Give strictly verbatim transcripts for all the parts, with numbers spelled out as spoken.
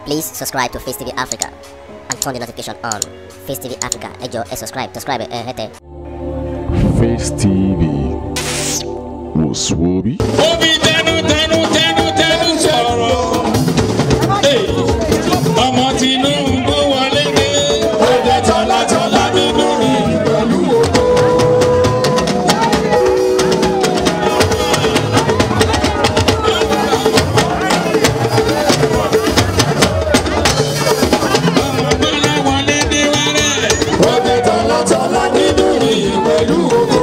Please subscribe to Face T V Africa and turn the notification on. Face T V Africa, ẹ jọ̀ọ́ ẹ subscribe, subscribe ẹ hẹ́tẹ̀. Face T V was Swoby. Obi tẹnu tẹnu tẹnu tẹnu sọ̀rọ̀. Ọmọ Tinubu wọlé dé. Ó jẹ́ tọ́lá tọ́lá nínú rí pẹ̀lú ògo. Ọmọ Bọ́lá wọlé dé wẹ́rẹ́. Ó jẹ́ tọ́lá tọ́lá nínú rí pẹ̀lú ògo.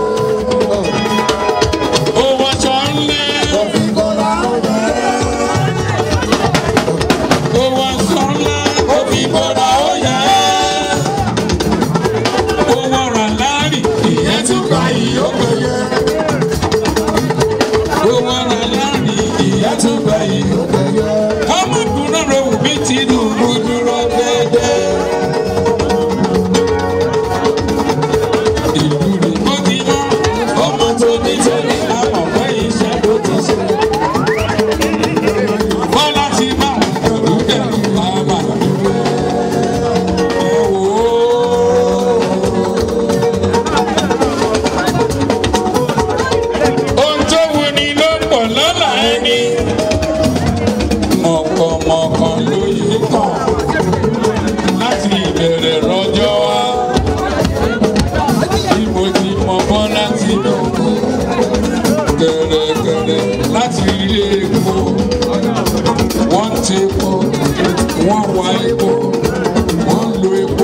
Láti ilé epo, wọ́n ti epo, wọ́n wá epo, wọ́n lo epo,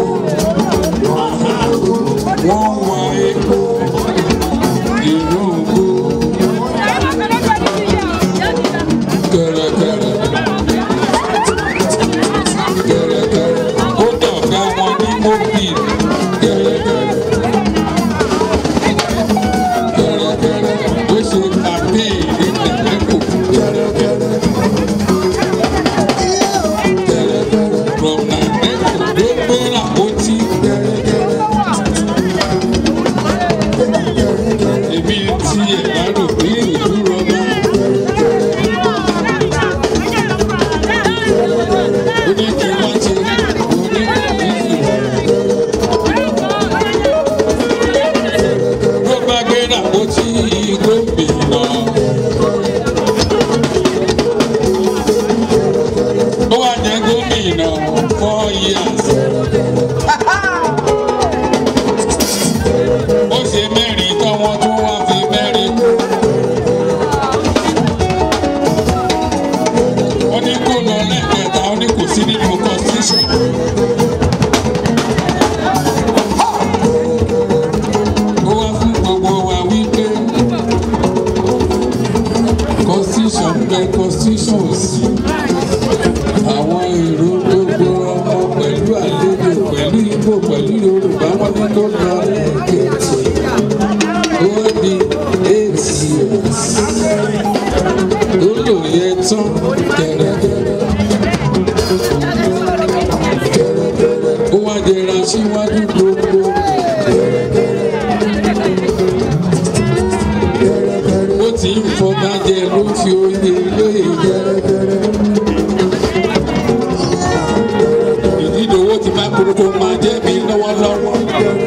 wọ́n wá epo, ìlú ògbó, kẹ̀rẹ̀kẹ̀rẹ̀, kẹ̀rẹ̀kẹ̀rẹ̀, ó dọ̀gá wọn ní mọ́bìlì, kẹ̀rẹ̀kẹ̀rẹ̀, kẹ̀rẹ̀kẹ̀rẹ̀, ó ṣe kàbí. Four years. Ó ṣe mẹ́rin tán wọ́n tún wá fi mẹ́rin kú. Ó ní kó lọ lẹ́ẹ̀kẹta, ó ní kò sí nínú constitution. Ó wá fún gbogbo wa wípé constitution pé constitution ò sí. Àwọn èrò gbogbo ọmọ pẹ̀lú àlejò pẹ̀lú Ìgbò pẹ̀lú Yorùbá wọn ní tó lọ lẹ́ẹ̀kejì ó di eight years ó lò yẹ tán kẹ̀rẹ̀kẹ̀rẹ̀ ó wá jẹra síwájú gbogbo ó ti ń fọba jẹ ló fi oyè lóye kẹ̀rẹ̀kẹ̀rẹ̀. Ti máa kúrò kó máa jẹ́ mi lọ́wọ́lọ́wọ́.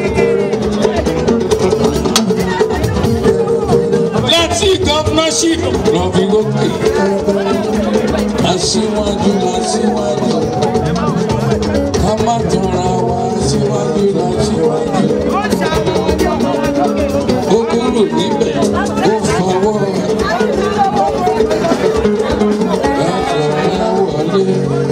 Láti gọ́fúnọ́ṣìp lọ fi gòkè. Aṣíwájú aṣíwájú. Ká má tanra wa aṣíwájú aṣíwájú. Ó kúrò níbẹ̀, ó fọwọ́. Láfọwọ́ wọlé.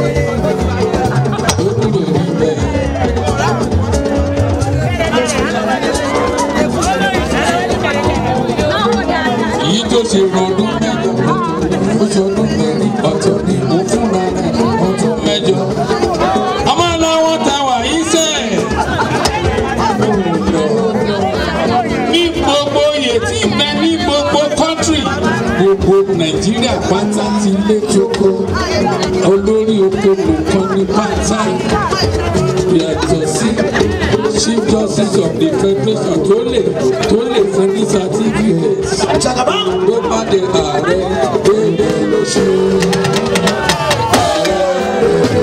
Tó ṣe rọdún mẹ́jọ, ó ṣọdún mẹ́rin, ọ̀tọ̀ ni mo fúnra rẹ̀ ọdún mẹ́jọ. Ọmọ aláwọ̀ ta wà yín sẹ́. Ní gbogbo oyè tí ń bẹ ní gbogbo kọ́ńtírì, gbogbo Nàìjíríà pátá ti lé jókòó. Olórí oko nìkan ní pátá. Yàtọ̀ sí Chief Justice of the Federation tó lè tó lè fún ní certificate. Ló bá de ààrẹ délé lóṣù. Ààrẹ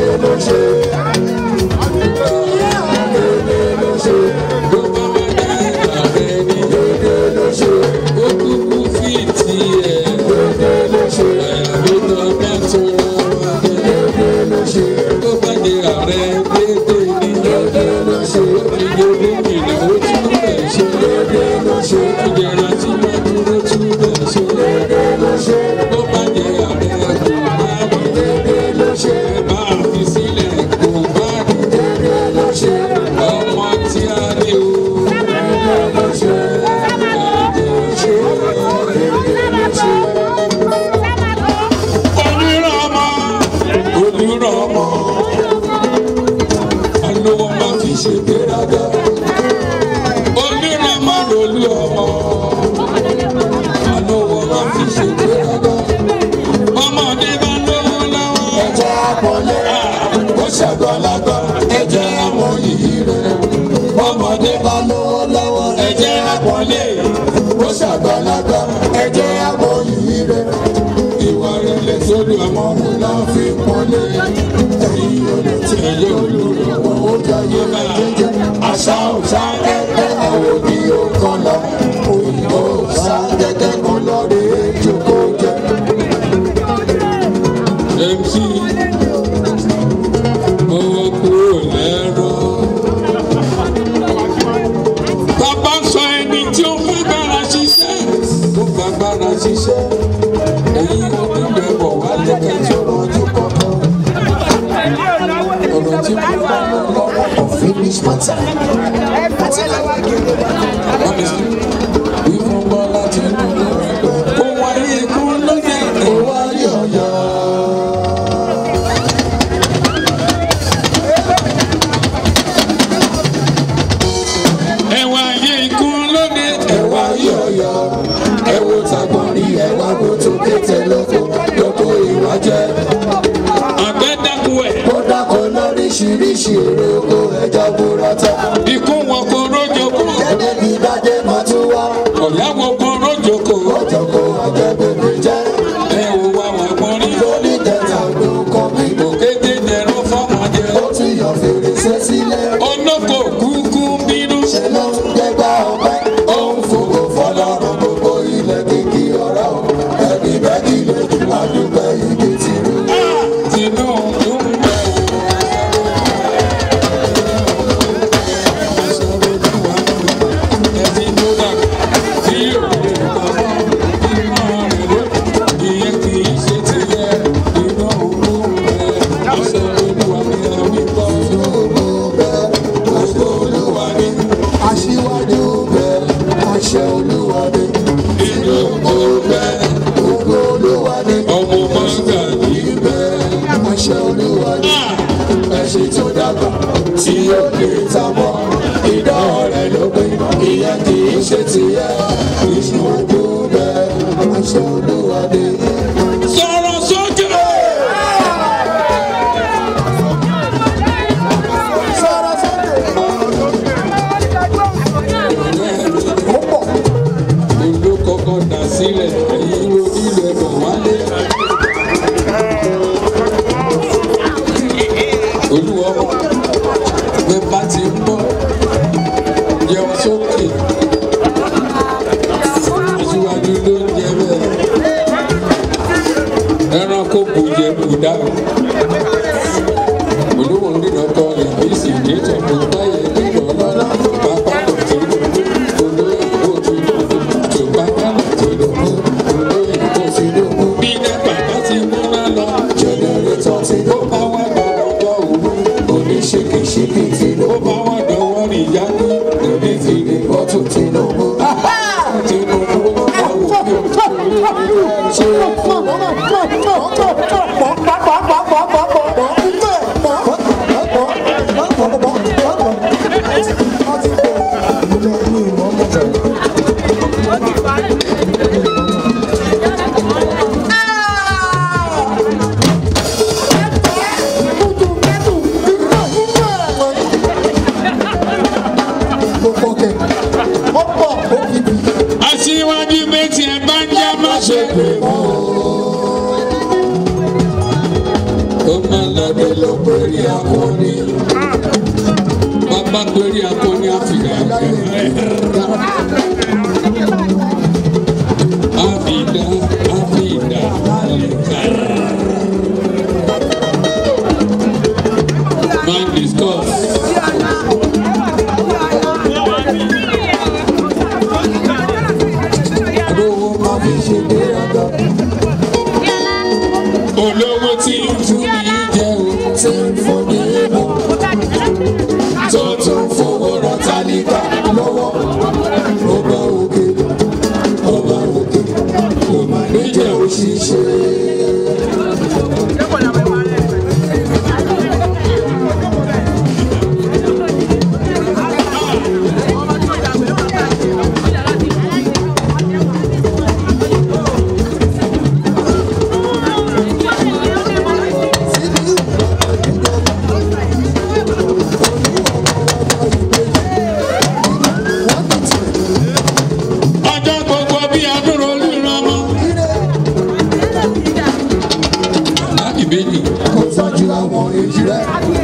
ló pèrè akọni. Bàbá pèrè akọni Áfíríkà. Áfíríkà, Áfíríkà, Áfíríkà. Man discuss. Olówó tí ń fún mi jẹ́ o, tí ń fún mi mọ́. Tó tún fowó rán tálíkà lọ́wọ́. Ọba òkè, ọba òkè, kò má ní jẹ́ òṣìṣẹ́. Kò tọ́jú àwọn èjì rẹ̀,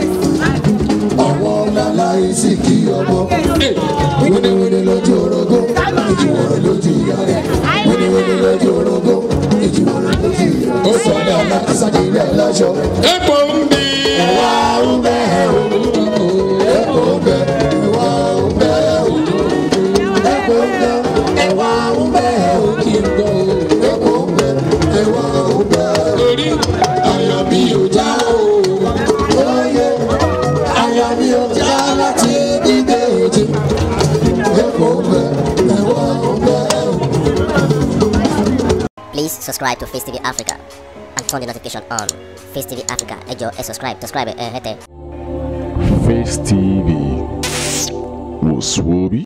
àwọn lálá èsì kí ọmọ. Wíníwíní lójú orogó, ìjìwọ̀rọ̀ lójú ìyá rẹ̀. Wíníwíní lójú orogó, ìjìwọ̀rọ̀ lójú ìyá rẹ̀. Ó sọ̀rọ̀ láti sàkílẹ̀ lọ́ṣọ. Epo ń bẹ. Ẹ̀wà ń bẹ o. Epo ń bẹ. Ẹ̀wà ń bẹ o. Epo ń bẹ. Ẹ̀wà ń bẹ o. Kí n gbọ́ o. Epo ń bẹ. Ẹ̀wà ń bẹ o. Orí ayọ̀ mi ò já o. Oyè ayọ̀ mi ò já láti dídé èjì. Epo ń bẹ. Ẹ̀wà ń bẹ o. Please subscribe to Face T V Africa and turn the notification on. Face T V Africa, ẹ jọ̀ọ́ ẹ subscribe, subscribe ẹ hẹ́tẹ̀. Face T V was Swoby.